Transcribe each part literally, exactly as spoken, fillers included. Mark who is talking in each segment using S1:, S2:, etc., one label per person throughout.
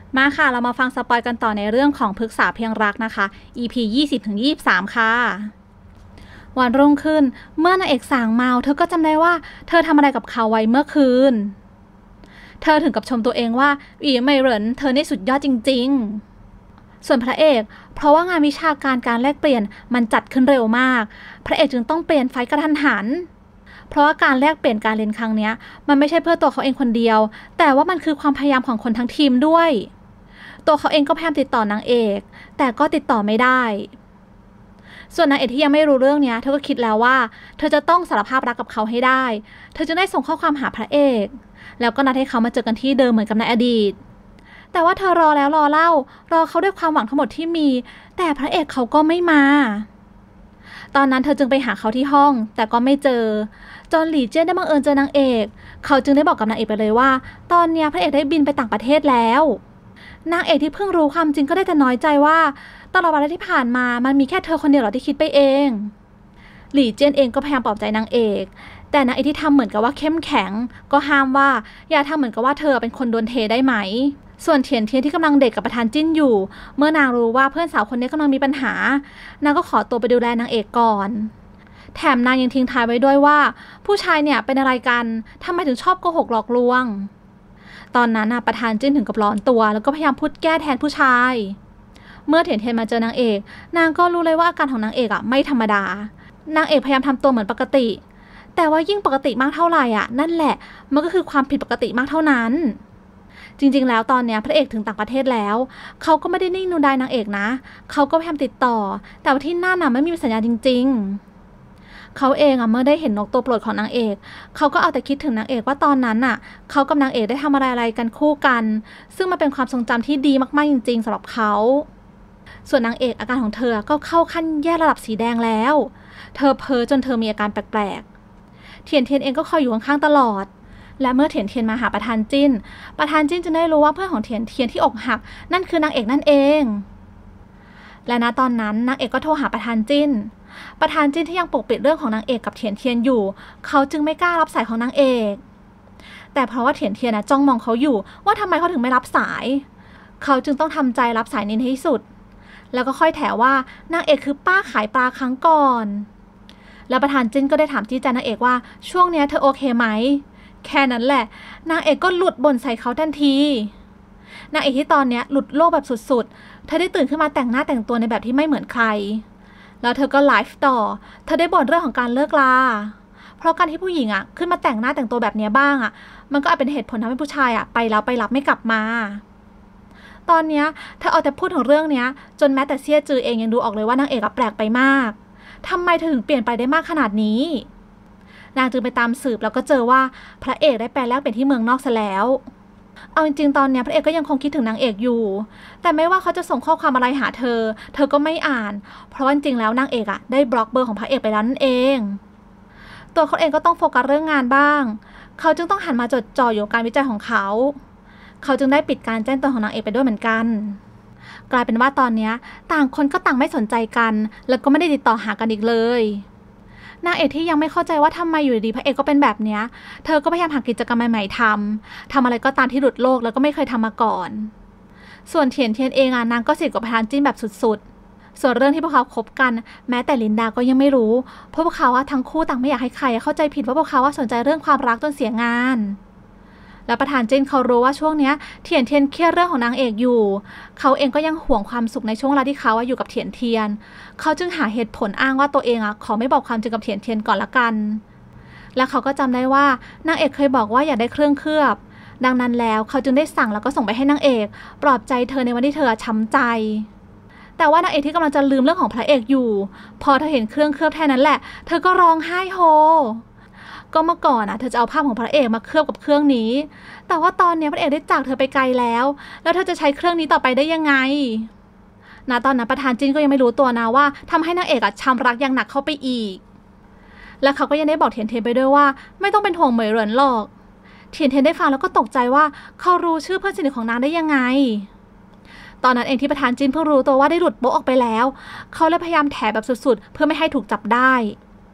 S1: มาค่ะเรามาฟังสปอยกันต่อในเรื่องของพฤกษาเพียงรักนะคะ อี พี ยี่สิบถึงยี่สิบสาม ค่ะวันรุ่งขึ้นเมื่อนางเอกส่างเมาเธอก็จำได้ว่าเธอทำอะไรกับเขาไว้เมื่อคืนเธอถึงกับชมตัวเองว่าอีเมย์เหรินเธอนี่สุดยอดจริงๆส่วนพระเอกเพราะว่างานวิชาการการแลกเปลี่ยนมันจัดขึ้นเร็วมากพระเอกจึงต้องเปลี่ยนไฟกระทันหันเพราะว่าการแลกเปลี่ยนการเรียนครั้งนี้มันไม่ใช่เพื่อตัวเขาเองคนเดียวแต่ว่ามันคือความพยายามของคนทั้งทีมด้วยตัวเขาเองก็พยายามติดต่อนางเอกแต่ก็ติดต่อไม่ได้ส่วนนางเอกที่ยังไม่รู้เรื่องนี้เธอก็คิดแล้วว่าเธอจะต้องสารภาพรักกับเขาให้ได้เธอจึงได้ส่งข้อความหาพระเอกแล้วก็นัดให้เขามาเจอกันที่เดิมเหมือนกับในอดีตแต่ว่าเธอรอแล้วรอเล่ารอเขาด้วยความหวังทั้งหมดที่มีแต่พระเอกเขาก็ไม่มาตอนนั้นเธอจึงไปหาเขาที่ห้องแต่ก็ไม่เจอจนหลี่เจี้ยนได้บังเอิญเจอนางเอกเขาจึงได้บอกกับนางเอกไปเลยว่าตอนนี้พระเอกได้บินไปต่างประเทศแล้วนางเอกที่เพิ่งรู้ความจริงก็ได้แต่น้อยใจว่าตลอดเวลาที่ผ่านมามันมีแค่เธอคนเดียวหรอที่คิดไปเองหลี่เจี้ยนเองก็พยายามปลอบใจนางเอกแต่นางเอกที่ทำเหมือนกับว่าเข้มแข็งก็ห้ามว่าอย่าทำเหมือนกับว่าเธอเป็นคนโดนเทได้ไหมส่วนเทียนเทียนที่กำลังเด็กกับประธานจิ้นอยู่เมื่อนางรู้ว่าเพื่อนสาวคนนี้กำลังมีปัญหานางก็ขอตัวไปดูแลนางเอกก่อนแถมนางยังทิ้งท้ายไว้ด้วยว่าผู้ชายเนี่ยเป็นอะไรกันทำไมถึงชอบโกหกหลอกลวงตอนนั้นประธานจิ้นถึงกับร้อนตัวแล้วก็พยายามพูดแก้แทนผู้ชายเมื่อเทียนเทียนมาเจอนางเอกนางก็รู้เลยว่าอาการของนางเอกอ่ะไม่ธรรมดานางเอกพยายามทำตัวเหมือนปกติแต่ว่ายิ่งปกติมากเท่าไหร่อ่ะนั่นแหละมันก็คือความผิดปกติมากเท่านั้นจริงๆแล้วตอนนี้พระเอกถึงต่างประเทศแล้วเขาก็ไม่ได้นิ่งดูดายนางเอกนะเขาก็พยายามติดต่อแต่ว่าที่นั่นน่ะไม่มีสัญญาณจริงๆเขาเองอ่ะเมื่อได้เห็นนกตัวโปรดของนางเอกเขาก็เอาแต่คิดถึงนางเอกว่าตอนนั้นน่ะเขากับนางเอกได้ทำอะไรอะไรกันคู่กันซึ่งมันเป็นความทรงจำที่ดีมากๆจริงๆสำหรับเขาส่วนนางเอกอาการของเธอก็เข้าขั้นแย่ระดับสีแดงแล้วเธอเพ้อจนเธอมีอาการแปลกๆเทียนเทียนเองก็คอยอยู่ข้างๆตลอดและเมื่อเทียนเทียนมาหาประธานจิ้นประธานจิ้นจึงได้รู้ว่าเพื่อนของเทียนเทียนที่อกหักนั่นคือนางเอกนั่นเองและณตอนนั้นนางเอกก็โทรหาประธานจิ้นประธานจิ้นที่ยังปกปิดเรื่องของนางเอกกับเทียนเทียนอยู่เขาจึงไม่กล้ารับสายของนางเอกแต่เพราะว่าเทียนเทียนจ้องมองเขาอยู่ว่าทำไมเขาถึงไม่รับสายเขาจึงต้องทำใจรับสายนี้ในที่สุดแล้วก็ค่อยแถว่านางเอกคือป้าขายปลาครั้งก่อนแล้วประธานจิ้นก็ได้ถามจี้ใจนางเอกว่าช่วงนี้เธอโอเคไหมแค่นั้นแหละนางเอกก็หลุดบ่นใส่เขาทันทีนางเอกที่ตอนนี้หลุดโลกแบบสุดๆเธอได้ตื่นขึ้นมาแต่งหน้าแต่งตัวในแบบที่ไม่เหมือนใครแล้วเธอก็ไลฟ์ต่อเธอได้บ่นเรื่องของการเลิกลาเพราะการที่ผู้หญิงอ่ะขึ้นมาแต่งหน้าแต่งตัวแบบนี้บ้างอ่ะมันก็อาจเป็นเหตุผลทำให้ผู้ชายอ่ะไปแล้วไปรับไม่กลับมาตอนนี้เธอเอาแต่พูดถึงเรื่องนี้จนแม้แต่เซี่ยจือเองยังดูออกเลยว่านางเอกแปลกไปมากทำไมเธอถึงเปลี่ยนไปได้มากขนาดนี้นางจึงไปตามสืบแล้วก็เจอว่าพระเอกได้แปลแลกเป็นที่เมืองนอกซะแล้วเอาจริงๆตอนนี้พระเอกก็ยังคงคิดถึงนางเอกอยู่แต่ไม่ว่าเขาจะส่งข้อความอะไรหาเธอเธอก็ไม่อ่านเพราะจริงๆแล้วนางเอกอะได้บล็อกเบอร์ของพระเอกไปแล้วนั่นเองตัวเขาเองก็ต้องโฟกัสเรื่องงานบ้างเขาจึงต้องหันมาจดจ่ออยู่กับการวิจัยของเขาเขาจึงได้ปิดการแจ้งเตือนของนางเอกไปด้วยเหมือนกันกลายเป็นว่าตอนนี้ต่างคนก็ต่างไม่สนใจกันแล้วก็ไม่ได้ติดต่อหากันอีกเลยนางเอกที่ยังไม่เข้าใจว่าทำไมอยู่ดีพระเอกก็เป็นแบบนี้เธอก็พยายามหากิจกรรมใหม่ๆทำทำอะไรก็ตามที่หลุดโลกแล้วก็ไม่เคยทำมาก่อนส่วนเทียนเทียนเองอ่ะนางก็สนิทกับประธานจิ้นแบบสุดๆส่วนเรื่องที่พวกเขาคบกันแม้แต่ลินดาก็ยังไม่รู้เพราะพวกเขาทั้งคู่ต่างไม่อยากให้ใครเข้าใจผิดว่าพวกเขาสนใจเรื่องความรักจนเสียงานและประธานจิ้นเขารู้ว่าช่วงนี้เทียนเทียนเครียดเรื่องของนางเอกอยู่เขาเองก็ยังห่วงความสุขในช่วงเวลาที่เขาอยู่กับเทียนเทียนเขาจึงหาเหตุผลอ้างว่าตัวเองอ่ะขอไม่บอกความจริงกับเทียนเทียนก่อนละกันและเขาก็จำได้ว่านางเอกเคยบอกว่าอยากได้เครื่องเคลือบดังนั้นแล้วเขาจึงได้สั่งแล้วก็ส่งไปให้นางเอกปลอบใจเธอในวันที่เธอช้ำใจแต่ว่านางเอกที่กำลังจะลืมเรื่องของพระเอกอยู่พอเธอเห็นเครื่องเคลือบแค่นั้นแหละเธอก็ร้องไห้โฮก็เมื่อก่อนอ่ะเธอจะเอาภาพของพระเอกมาเคลือบกับเครื่องนี้แต่ว่าตอนนี้พระเอกได้จากเธอไปไกลแล้วแล้วเธอจะใช้เครื่องนี้ต่อไปได้ยังไงณตอนนั้นประธานจิ้นก็ยังไม่รู้ตัวนะว่าทำให้นางเอกอ่ะช้ำรักอย่างหนักเข้าไปอีกและเขาก็ยังได้บอกเทียนเทียนไปด้วยว่าไม่ต้องเป็นห่วงเหมยเหรินหรอกเทียนเทียนได้ฟังแล้วก็ตกใจว่าเขารู้ชื่อเพื่อนสนิทของนางได้ยังไงตอนนั้นเองที่ประธานจิ้นเพิ่งรู้ตัวว่าได้หลุดโป๊ะออกไปแล้วเขาเลยพยายามแถแบบสุดๆเพื่อไม่ให้ถูกจับได้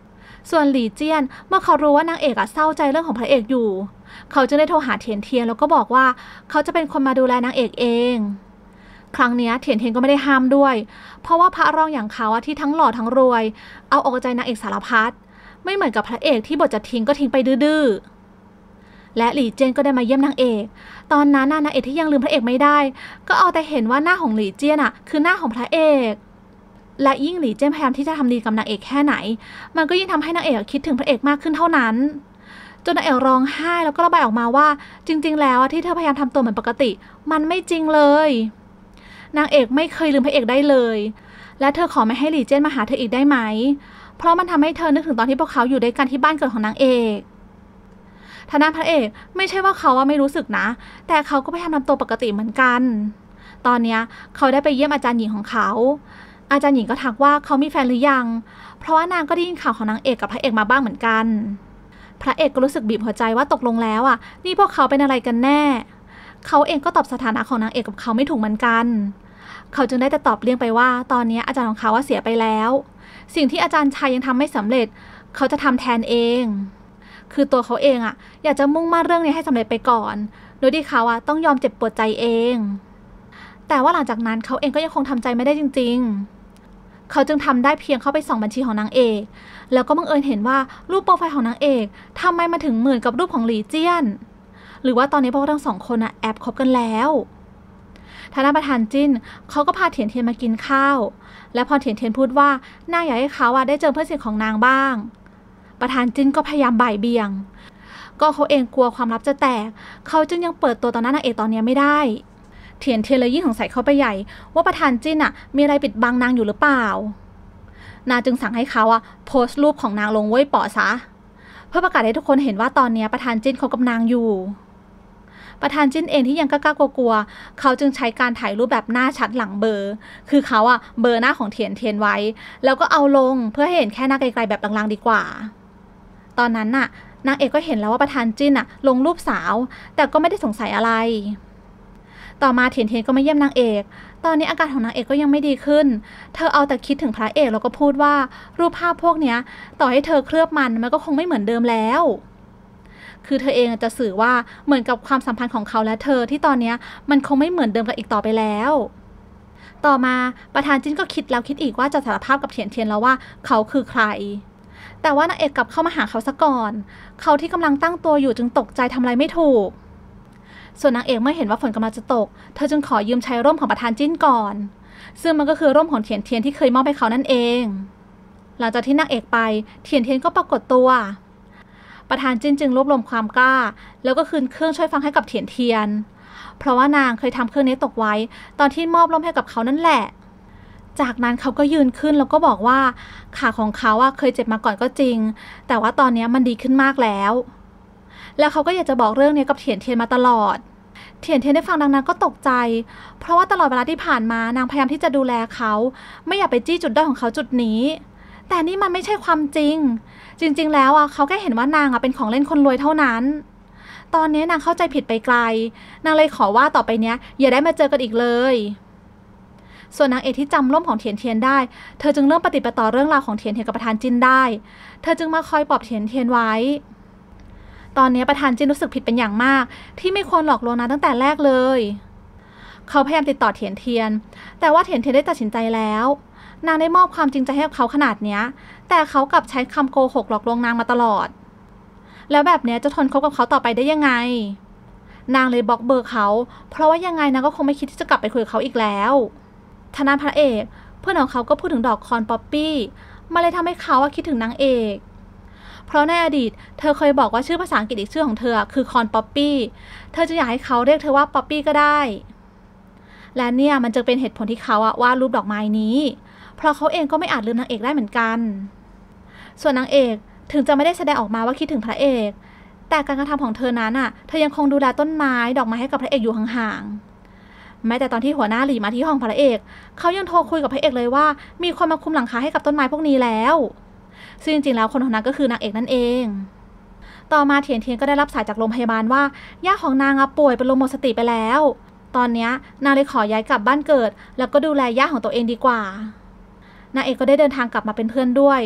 S1: ส่วนหลี่เจี้ยนเมื่อเขารู้ว่านางเอกอะเศร้าใจเรื่องของพระเอกอยู่เขาจึงได้โทรหาเทียนเทียนแล้วก็บอกว่าเขาจะเป็นคนมาดูแลนางเอกเองครั้งนี้เทียนเทียนก็ไม่ได้ห้ามด้วยเพราะว่าพระรองอย่างเขาที่ทั้งหล่อทั้งรวยเอาอกใจนางเอกสารพัดไม่เหมือนกับพระเอกที่บทจะทิ้งก็ทิ้งไปดื้อและหลี่เจี้ยนก็ได้มาเยี่ยมนางเอกตอนนั้นนางเอกที่ยังลืมพระเอกไม่ได้ก็เอาแต่เห็นว่าหน้าของหลี่เจี้ยนอ่ะคือหน้าของพระเอกและยิ่งหลี่เจี้ยนพยายามที่จะทำดีกับนางเอกแค่ไหนมันก็ยิ่งทำให้นางเอกคิดถึงพระเอกมากขึ้นเท่านั้นจนนางเอกร้องไห้แล้วก็ระบายออกมาว่าจริงๆแล้วที่เธอพยายามทำตัวเหมือนปกติมันไม่จริงเลยนางเอกไม่เคยลืมพระเอกได้เลยและเธอขอไม่ให้หลี่เจี้ยนมาหาเธออีกได้ไหมเพราะมันทำให้เธอนึกถึงตอนที่พวกเขาอยู่ด้วยกันที่บ้านเกิดของนางเอกทางด้านพระเอกไม่ใช่ว่าเขาว่าไม่รู้สึกนะแต่เขาก็พยายามทำตัวปกติเหมือนกันตอนนี้เขาได้ไปเยี่ยมอาจารย์หญิงของเขาอาจารย์หญิงก็ทักว่าเขามีแฟนหรือยังเพราะว่านางก็ได้ยินข่าวของนางเอกกับพระเอกมาบ้างเหมือนกันพระเอกก็รู้สึกบีบหัวใจว่าตกลงแล้วอ่ะนี่พวกเขาเป็นอะไรกันแน่เขาเองก็ตอบสถานะของนางเอกกับเขาไม่ถูกเหมือนกันเขาจึงได้แต่ตอบเลี่ยงไปว่าตอนนี้อาจารย์ของเขาว่าเสียไปแล้วสิ่งที่อาจารย์ชายยังทำไม่สำเร็จเขาจะทำแทนเองคือตัวเขาเองอ่ะอยากจะมุ่งมั่นเรื่องนี้ให้สำเร็จไปก่อนโดยที่เขาอ่ะต้องยอมเจ็บปวดใจเองแต่ว่าหลังจากนั้นเขาเองก็ยังคงทำใจไม่ได้จริงๆเขาจึงทำได้เพียงเข้าไปส่องบัญชีของนางเอกแล้วก็บังเอิญเห็นว่ารูปโปรไฟล์ของนางเอกทำไมมาถึงเหมือนกับรูปของหลี่เจี้ยนหรือว่าตอนนี้พวกทั้งสองคนอ่ะแอบคบกันแล้วทางด้านประธานจิ้นเขาก็พาเถียนเทียนมากินข้าวและพอเถียนเทียนพูดว่านางอยากให้เขาอ่ะได้เจอเพื่อนสนิทของนางบ้างประธานจิ้นก็พยายามบ่ายเบี่ยงก็เขาเองกลัวความลับจะแตกเขาจึงยังเปิดตัวต่อหน้านางเอกตอนนี้ไม่ได้เถียนเทียนเลยยิ่งสงสัยเข้าไปใหญ่ว่าประธานจิ้นอ่ะมีอะไรปิดบังนางอยู่หรือเปล่านางจึงสั่งให้เขาอ่ะโพสต์รูปของนางลงเว่ยป๋อซะเพื่อประกาศให้ทุกคนเห็นว่าตอนนี้ประธานจิ้นเขากำนางอยู่ประธานจิ้นเองที่ยังกล้ากลัวๆเขาจึงใช้การถ่ายรูปแบบหน้าชัดหลังเบอร์คือเขาอ่ะเบอร์หน้าของเถียนเทียนไว้แล้วก็เอาลงเพื่อให้เห็นแค่หน้าไกลๆแบบลางๆดีกว่าตอนนั้นน่ะนางเอกก็เห็นแล้วว่าประธานจิ้นอ่ะลงรูปสาวแต่ก็ไม่ได้สงสัยอะไรต่อมาเถียนเทียนก็มาเยี่ยมนางเอกตอนนี้อาการของนางเอกก็ยังไม่ดีขึ้นเธอเอาแต่คิดถึงพระเอกแล้วก็พูดว่ารูปภาพพวกนี้ต่อให้เธอเคลือบมันมันก็คงไม่เหมือนเดิมแล้วคือเธอเองจะสื่อว่าเหมือนกับความสัมพันธ์ของเขาและเธอที่ตอนนี้มันคงไม่เหมือนเดิมกันอีกต่อไปแล้วต่อมาประธานจิ้นก็คิดแล้วคิดอีกว่าจะสารภาพกับเถียนเทียนแล้วว่าเขาคือใครแต่ว่านางเอกกลับเข้ามาหาเขาซะก่อนเขาที่กำลังตั้งตัวอยู่จึงตกใจทำอะไรไม่ถูกส่วนนางเอกเมื่อเห็นว่าฝนกำลังจะตกเธอจึงขอยืมใช้ร่มของประธานจิ้นก่อนซึ่งมันก็คือร่มของเถียนเทียนที่เคยมอบให้เขานั่นเองหลังจากที่นางเอกไปเถียนเทียนก็ปรากฏตัวประธานจิ้นจึงรวบรวมความกล้าแล้วก็คืนเครื่องช่วยฟังให้กับเถียนเทียนเพราะว่านางเคยทำเครื่องนี้ตกไว้ตอนที่มอบร่มให้กับเขานั่นแหละจากนั้นเขาก็ยืนขึ้นแล้วก็บอกว่าขาของเขาอะเคยเจ็บมาก่อนก็จริงแต่ว่าตอนนี้มันดีขึ้นมากแล้วแล้วเขาก็อยากจะบอกเรื่องนี้กับเถียนเทียนมาตลอดเถียนเทียนได้ฟังดังนั้นก็ตกใจเพราะว่าตลอดเวลาที่ผ่านมานางพยายามที่จะดูแลเขาไม่อยากไปจี้จุดด้อยของเขาจุดนี้แต่นี่มันไม่ใช่ความจริงจริงๆแล้วอ่ะเขาแค่เห็นว่านางอ่ะเป็นของเล่นคนรวยเท่านั้นตอนนี้นางเข้าใจผิดไปไกลนางเลยขอว่าต่อไปเนี้ยอย่าได้มาเจอกันอีกเลยส่วนนางเอกที่จำร่มของเถียนเทียนได้เธอจึงเริ่มปฏิบัติต่อเรื่องราวของเถียนเทียนกับประธานจิ้นได้เธอจึงมาคอยปลอบเถียนเทียนไว้ตอนนี้ประธานจิ้นรู้สึกผิดเป็นอย่างมากที่ไม่ควรหลอกลวงนางตั้งแต่แรกเลยเขาพยายามติดต่อเถียนเทียนแต่ว่าเถียนเทียนได้ตัดสินใจแล้วนางได้มอบความจริงใจให้กับเขาขนาดนี้แต่เขากลับใช้คำโกหกหลอกลวงนางมาตลอดแล้วแบบนี้จะทนคบกับเขาต่อไปได้ยังไงนางเลยบล็อกเบอร์เขาเพราะว่ายังไงนางก็คงไม่คิดที่จะกลับไปคุยกับเขาอีกแล้วทนายพระเอกเพื่อนของเขาก็พูดถึงดอกคอนป๊อปปี้มาเลยทำให้เขาคิดถึงนางเอกเพราะในอดีตเธอเคยบอกว่าชื่อภาษาอังกฤษอีกชื่อของเธอคือคอนป๊อปปี้เธอจะอยากให้เขาเรียกเธอว่าป๊อปปี้ก็ได้และเนี่ยมันจะเป็นเหตุผลที่เขาอะวาดรูปดอกไม้นี้เพราะเขาเองก็ไม่อาจลืมนางเอกได้เหมือนกันส่วนนางเอกถึงจะไม่ได้แสดงออกมาว่าคิดถึงพระเอกแต่การกระทำของเธอนั้นอะเธอยังคงดูแลต้นไม้ดอกไม้ให้กับพระเอกอยู่ห่างๆแม้แต่ตอนที่หัวหน้าหลี่มาที่ห้องพระเอกเขายังโทรคุยกับพระเอกเลยว่ามีคนมาคุมหลังคาให้กับต้นไม้พวกนี้แล้วซึ่งจริงๆแล้วคนคนนั้นก็คือนางเอกนั่นเองต่อมาเถียนเทียนก็ได้รับสายจากโรงพยาบาลว่าย่าของนางป่วยเป็นลมหมดสติไปแล้วตอนนี้นางเลยขอย้ายกลับบ้านเกิดแล้วก็ดูแลย่าของตัวเองดีกว่านางเอกก็ได้เดินทางกลับมาเป็นเพื่อนด้วย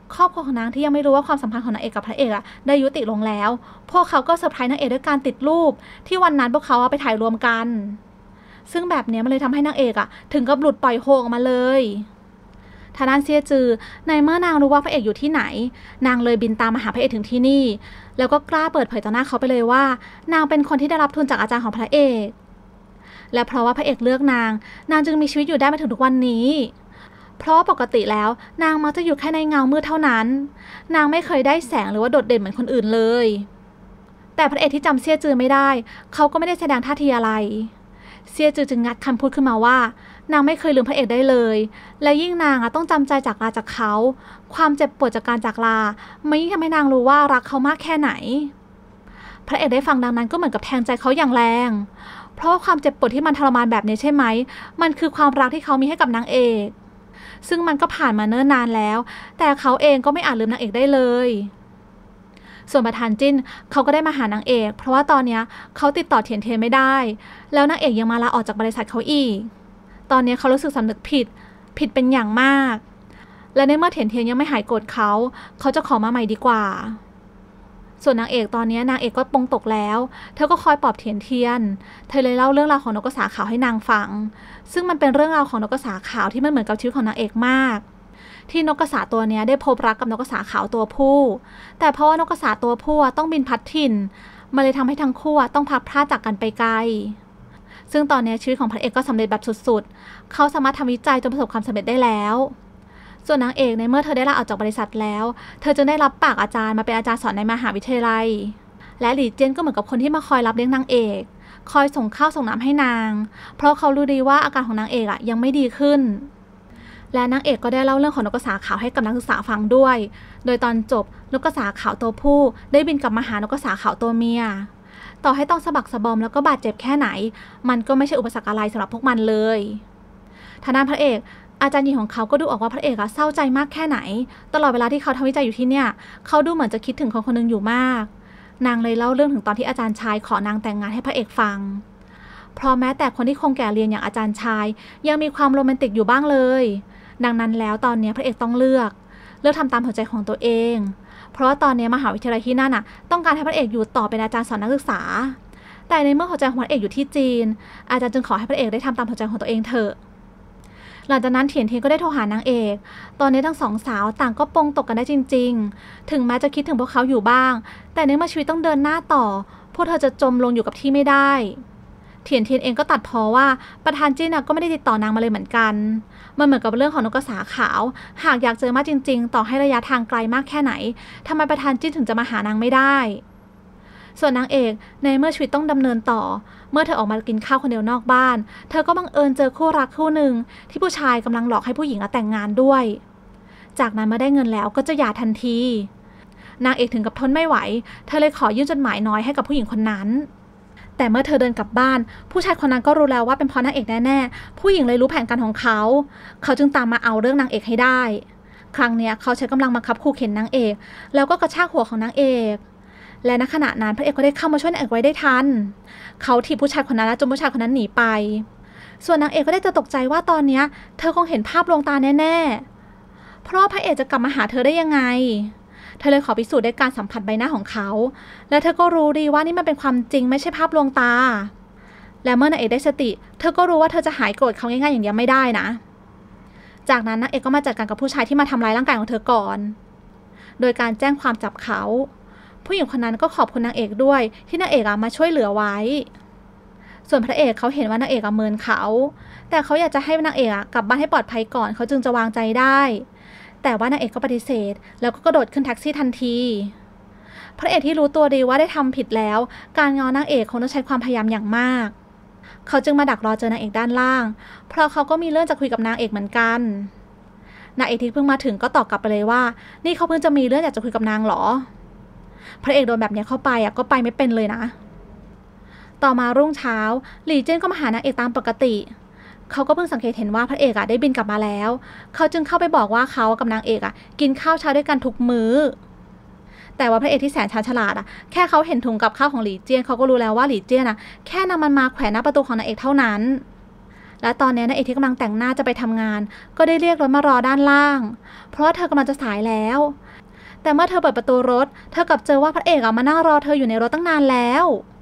S1: ครอบครัวของนางที่ยังไม่รู้ว่าความสัมพันธ์ของนางเอกกับพระเอกอะได้ยุติลงแล้วพวกเขาก็เซอร์ไพรส์นางเอกด้วยการติดรูปที่วันนั้นพวกเขาไปถ่ายรวมกันซึ่งแบบนี้มันเลยทำให้นางเอกอะถึงกับหลุดปล่อยโฮออกมาเลยทางด้านเซียจือในเมื่อนางรู้ว่าพระเอกอยู่ที่ไหนนางเลยบินตามมาหาพระเอกถึงที่นี่แล้วก็กล้าเปิดเผยต่อหน้าเขาไปเลยว่านางเป็นคนที่ได้รับทุนจากอาจารย์ของพระเอกและเพราะว่าพระเอกเลือกนางนางจึงมีชีวิตอยู่ได้มาถึงทุกวันนี้เพราะปกติแล้วนางมักจะอยู่แค่ในเงามืดเท่านั้นนางไม่เคยได้แสงหรือว่าโดดเด่นเหมือนคนอื่นเลยแต่พระเอกที่จำเซียจือไม่ได้เขาก็ไม่ได้แสดงท่าทีอะไรเซียจือจึงงัดคำพูดขึ้นมาว่านางไม่เคยลืมพระเอกได้เลยและยิ่งนางต้องจำใจจากลาจากเขาความเจ็บปวดจากการจากลาไม่ยิ่งทำให้นางรู้ว่ารักเขามากแค่ไหนพระเอกได้ฟังดังนั้นก็เหมือนกับแทงใจเขาอย่างแรงเพราะว่าความเจ็บปวดที่มันทรมานแบบนี้ใช่ไหมมันคือความรักที่เขามีให้กับนางเอกซึ่งมันก็ผ่านมาเนิ่นนานแล้วแต่เขาเองก็ไม่อาจลืมนางเอกได้เลยส่วนประธานจิ้นเขาก็ได้มาหานางเอกเพราะว่าตอนนี้เขาติดต่อเทียนเทียนไม่ได้แล้วนางเอกยังมาลาออกจากบริษัทเขาอีกตอนนี้เขารู้สึกสำนึกผิดผิดเป็นอย่างมากและในเมื่อเทียนเทียนยังไม่หายโกรธเขาเขาจะขอมาใหม่ดีกว่าส่วนนางเอกตอนนี้นางเอกก็ปงตกแล้วเธอก็คอยปลอบเทียนเทียนเธอเลยเล่าเรื่องราวของนกกระสาขาวให้นางฟังซึ่งมันเป็นเรื่องราวของนกกระสาขาวที่มันเหมือนกับชีวิตของนางเอกมากที่นกกระสาตัวนี้ได้พบรักกับนกกระสาขาวตัวผู้แต่เพราะว่านกกระสาตัวผู้ต้องบินพัดถิ่นมันเลยทำให้ทั้งคู่ต้องพลัดพรากจากกันไปไกลซึ่งตอนนี้ชีวิตของพระเอกก็สำเร็จแบบสุดๆเขาสามารถทำวิจัยจนประสบความสำเร็จได้แล้วส่วนนางเอกในเมื่อเธอได้ลาออกจากบริษัทแล้วเธอจึงได้รับปากอาจารย์มาเป็นอาจารย์สอนในมหาวิทยาลัยและหลี่เจี้ยนก็เหมือนกับคนที่มาคอยรับเลี้ยงนางเอกคอยส่งข้าวส่งน้ำให้นางเพราะเขารู้ดีว่าอาการของนางเอกอะยังไม่ดีขึ้นและนางเอกก็ได้เล่าเรื่องของนกกระสาขาวให้กับนักศึกษาฟังด้วยโดยตอนจบนกกระสาขาวตัวผู้ได้บินกลับมาหานกกระสาขาวตัวเมียต่อให้ต้องสะบักสะบอมแล้วก็บาดเจ็บแค่ไหนมันก็ไม่ใช่อุปสรรคอะไรสำหรับพวกมันเลยทางด้านพระเอกอาจารย์หญิงของเขาก็ดูออกว่าพระเอกอะเศร้าใจมากแค่ไหนตลอดเวลาที่เขาทำวิจัยอยู่ที่เนี่ยเขาดูเหมือนจะคิดถึงคนคนหนึ่งอยู่มากนางเลยเล่าเรื่องถึงตอนที่อาจารย์ชายขอนางแต่งงานให้พระเอกฟังเพราะแม้แต่คนที่คงแก่เรียนอย่างอาจารย์ชายยังมีความโรแมนติกอยู่บ้างเลยดังนั้นแล้วตอนนี้พระเอกต้องเลือกเลือกทำตามหัวใจของตัวเองเพราะว่าตอนนี้มหาวิทยาลัยที่นั่นอะต้องการให้พระเอกอยู่ต่อเป็นอาจารย์สอนนักศึกษาแต่ในเมื่อหัวใจของพระเอกอยู่ที่จีนอาจารย์จึงขอให้พระเอกได้ทำตามหัวใจของตัวเองเถอะหลังจากนั้นเถียนเทียนก็ได้โทรหานางเอกตอนนี้ทั้งสองสาวต่างก็ปลงตกกันได้จริงๆถึงแม้จะคิดถึงพวกเขาอยู่บ้างแต่ในเมื่อชีวิตต้องเดินหน้าต่อพวกเธอจะจมลงอยู่กับที่ไม่ได้เถียนเทียนเองก็ตัดพ้อว่าประธานจิ้นก็ไม่ได้ติดต่อนางมาเลยเหมือนกันมันเหมือนกับเรื่องของนกกระสาขาวหากอยากเจอมากจริงๆต่อให้ระยะทางไกลมากแค่ไหนทำไมประธานจิ้นถึงจะมาหานางไม่ได้ส่วนนางเอกในเมื่อชีวิตต้องดำเนินต่อเมื่อเธอออกมากินข้าวคนเดียวนอกบ้านเธอก็บังเอิญเจอคู่รักคู่หนึ่งที่ผู้ชายกำลังหลอกให้ผู้หญิงแต่งงานด้วยจากนั้นเมื่อได้เงินแล้วก็จะหย่าทันทีนางเอกถึงกับทนไม่ไหวเธอเลยขอยื่นจดหมายน้อยให้กับผู้หญิงคนนั้นแต่เมื่อเธอเดินกลับบ้านผู้ชายคนนั้นก็รู้แล้วว่าเป็นเพราะนางเอกแน่ๆผู้หญิงเลยรู้แผนการของเขาเขาจึงตามมาเอาเรื่องนางเอกให้ได้ครั้งนี้เขาใช้กำลังบังคับขู่เข็นนางเอกแล้วก็กระชากหัวของนางเอกและณขณะนั้นพระเอกก็ได้เข้ามาช่วยนางเอกไว้ได้ทันเขาถีบผู้ชายคนนั้นและจนผู้ชายคนนั้นหนีไปส่วนนางเอกก็ได้จะตกใจว่าตอนนี้เธอคงเห็นภาพลวงตาแน่ๆเพราะพระเอกจะกลับมาหาเธอได้ยังไงเธอเลยขอพิสูจน์ด้วยการสัมผัสใบหน้าของเขาและเธอก็รู้ดีว่านี่มันเป็นความจริงไม่ใช่ภาพลวงตาและเมื่อนางเอกได้สติเธอก็รู้ว่าเธอจะหายโกรธเขาง่ายๆอย่างเดียวไม่ได้นะจากนั้นนางเอกก็มาจัดการกับผู้ชายที่มาทำร้ายร่างกายของเธอก่อนโดยการแจ้งความจับเขาผู้หญิงคนนั้นก็ขอบคุณนางเอกด้วยที่นางเอกมาช่วยเหลือไว้ส่วนพระเอกเขาเห็นว่านางเอกเมินเขาแต่เขาอยากจะให้นางเอกกลับบ้านให้ปลอดภัยก่อนเขาจึงจะวางใจได้แต่ว่านางเอกก็ปฏิเสธแล้วก็กระโดดขึ้นแท็กซี่ทันทีพระเอกที่รู้ตัวดีว่าได้ทำผิดแล้วการงอนางเอกคงต้องใช้ความพยายามอย่างมากเขาจึงมาดักรอเจอนางเอกด้านล่างเพราะเขาก็มีเรื่องจะคุยกับนางเอกเหมือนกันนางเอกที่เพิ่งมาถึงก็ตอบกลับไปเลยว่านี่เขาเพิ่งจะมีเรื่องอยากจะคุยกับนางหรอพระเอกโดนแบบนี้เข้าไปอ่ะก็ไปไม่เป็นเลยนะต่อมารุ่งเช้าหลี่เจิ้นก็มาหานางเอกตามปกติเขาก็เพิ่งสังเกตเห็นว่าพระเอกอ่ะได้บินกลับมาแล้วเขาจึงเข้าไปบอกว่าเขากับนางเอกอ่ะกินข้าวเช้าด้วยกันทุกมื้อแต่ว่าพระเอกที่แสนชาญฉลาดอ่ะแค่เขาเห็นถุงกับข้าวของหลี่เจิ้นเขาก็รู้แล้วว่าหลี่เจิ้นอ่ะแค่นำมันมาแขวนหน้าประตูของนางเอกเท่านั้นและตอนนี้นายเอกที่กำลังแต่งหน้าจะไปทำงานก็ได้เรียกรถมารอด้านล่างเพราะว่าเธอกำลังจะสายแล้ว แต่เมื่อเธอเปิดประตูรถเธอกลับเจอว่าพระเอกอะมานั่งรอเธออยู่ในรถตั้งนานแล้ว